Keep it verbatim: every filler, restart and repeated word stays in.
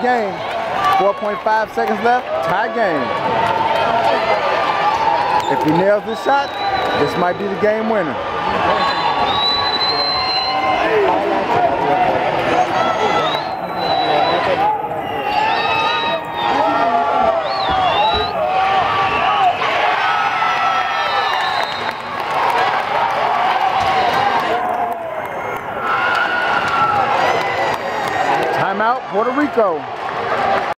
game. four point five seconds left, tie game. If he nails this shot, this might be the game winner. Timeout, Puerto Rico.